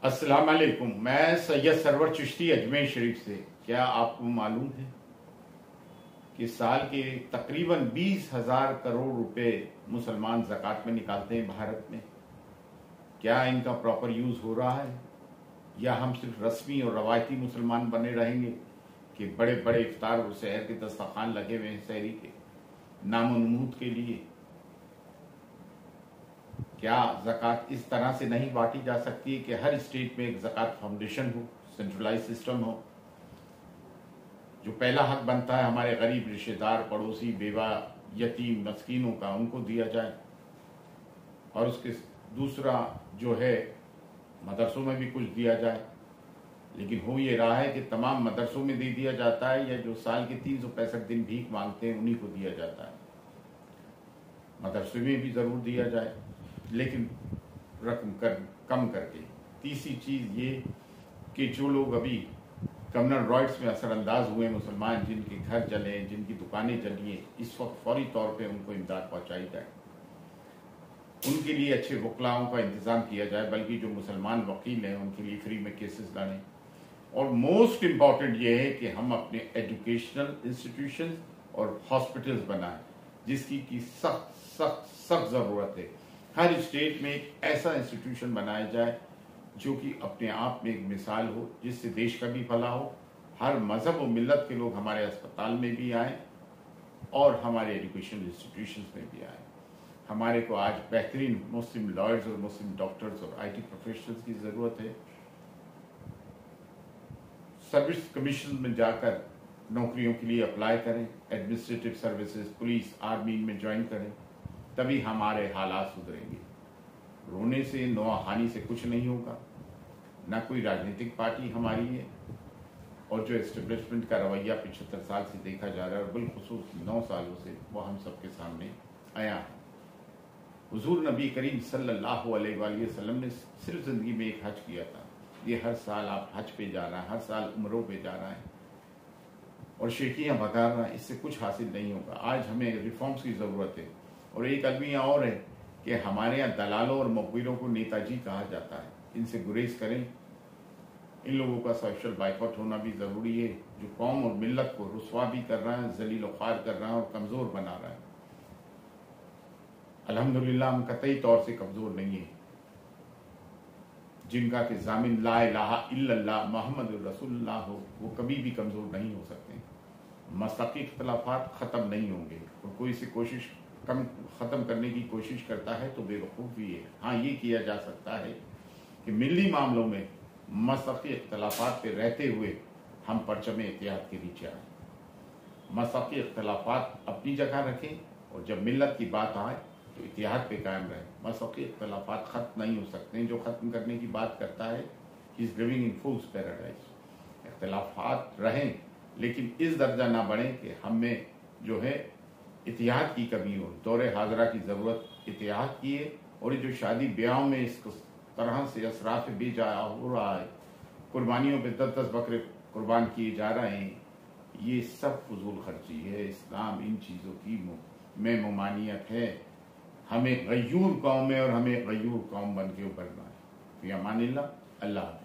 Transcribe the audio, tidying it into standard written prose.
अस्सलाम वालेकुम। मैं सैयद सरवर चिश्ती अजमेर शरीफ से। क्या आपको मालूम है कि साल के तकरीबन 20,000 करोड़ रुपए मुसलमान ज़कात में निकालते हैं भारत में? क्या इनका प्रॉपर यूज़ हो रहा है, या हम सिर्फ रस्मी और रवायती मुसलमान बने रहेंगे कि बड़े बड़े इफ्तार और शहर के दस्तरखान लगे हुए हैं शहरी के नाम नमूद के लिए? क्या ज़कात इस तरह से नहीं बांटी जा सकती है कि हर स्टेट में एक ज़कात फाउंडेशन हो, सेंट्रलाइज सिस्टम हो? जो पहला हक बनता है हमारे गरीब रिश्तेदार, पड़ोसी, बेवा, यतीम, मस्कीनों का, उनको दिया जाए। और उसके दूसरा जो है मदरसों में भी कुछ दिया जाए। लेकिन हो ये रहा है कि तमाम मदरसों में दे दिया जाता है, या जो साल के 365 दिन भीख मांगते हैं उन्हीं को दिया जाता है। मदरसे में भी ज़रूर दिया जाए, लेकिन रकम कम करके। तीसरी चीज़ ये कि जो लोग अभी कम्युनल राइट्स में असरअंदाज हुए मुसलमान, जिनके घर जले, जिनकी दुकानें जली हैं, इस वक्त फौरी तौर पे उनको इमदाद पहुंचाई जाए। उनके लिए अच्छे वकलाओं का इंतज़ाम किया जाए, बल्कि जो मुसलमान वकील हैं उनके लिए फ्री में केसेस लड़ें। और मोस्ट इम्पॉर्टेंट ये है कि हम अपने एजुकेशनल इंस्टीट्यूशन और हॉस्पिटल्स बनाएं, जिसकी की सख्त सख्त सख्त ज़रूरत है। हर स्टेट में एक ऐसा इंस्टीट्यूशन बनाया जाए जो कि अपने आप में एक मिसाल हो, जिससे देश का भी भला हो, हर मजहब और मिल्लत के लोग हमारे अस्पताल में भी आए और हमारे एजुकेशनल इंस्टीट्यूशंस में भी आए। हमारे को आज बेहतरीन मुस्लिम लॉयर्स और मुस्लिम डॉक्टर्स और IT प्रोफेशनल्स की ज़रूरत है। सर्विस कमीशन में जाकर नौकरियों के लिए अप्लाई करें, एडमिनिस्ट्रेटिव सर्विसेज, पुलिस, आर्मी में ज्वाइन करें, तभी हमारे हालात सुधरेंगे। रोने से, नौहानी से कुछ नहीं होगा। ना कोई राजनीतिक पार्टी हमारी है, और जो एस्टेब्लिशमेंट का रवैया 75 साल से देखा जा रहा है, और बिलखुसूस 9 सालों से, वो हम सबके सामने आया है। हुजूर नबी करीम सल्लल्लाहु अलैहि वसल्लम ने सिर्फ ज़िंदगी में एक हज किया था। ये हर साल आप हज पे जा रहा है, हर साल उम्रों पे जा रहा है और शेखियाँ भगा रहा है, इससे कुछ हासिल नहीं होगा। आज हमें रिफॉर्म्स की ज़रूरत है। और एक अलमिया और है कि हमारे यहाँ दलालों और मुखबिरों को नेताजी कहा जाता है, इनसे गुरेज करें। इन लोगों का सोशल बाइकआउट होना भी ज़रूरी है, जो कौम और मिल्लत को रुस्वा भी कर रहा है, जलील ख्वार कर रहा है और कमज़ोर बना रहा है। अल्हम्दुलिल्लाह हम कतई तौर से कमज़ोर नहीं है। जिनका कि जामिन ला इलाहा इल्लल्लाह मुहम्मद रसूलुल्लाह हो, वो कभी भी कमज़ोर नहीं हो सकते। मसलकी इख्तलाफात ख़त्म नहीं होंगे, और कोई इसे ख़त्म करने की कोशिश करता है तो बेवकूफ़ी है। हाँ, ये किया जा सकता है कि मिली मामलों में मसलकी इख्तलाफात पे रहते हुए हम परचम इत्तेहाद के नीचे आए। मसलकी इख्तलाफात अपनी जगह रखें, और जब मिल्लत की बात आए तो इत्तेहाद पे कायम रहे। मसलकी इख्तलाफात ख़त्म नहीं हो सकते। जो ख़त्म करने की बात करता है, he is living in fool's paradise. इख्तलाफात रहें, लेकिन इस दर्जा ना बढ़े कि हम में जो है इत्तेहाद की कमी हो। दौरे हाजरा की ज़रूरत इत्तेहाद की है। और ये जो शादी ब्याह में इस तरह से असराफ बेजा हो रहा है, कुर्बानियों पे 10-10 बकरे कुर्बान किए जा रहे हैं, ये सब फजूल खर्ची है। इस्लाम इन चीज़ों की में ममानियत है। हमें गयूर कौम है और हमें गयूर कौम बन के उभरना है। फ़ी अमानिल्लाह। अल्लाह।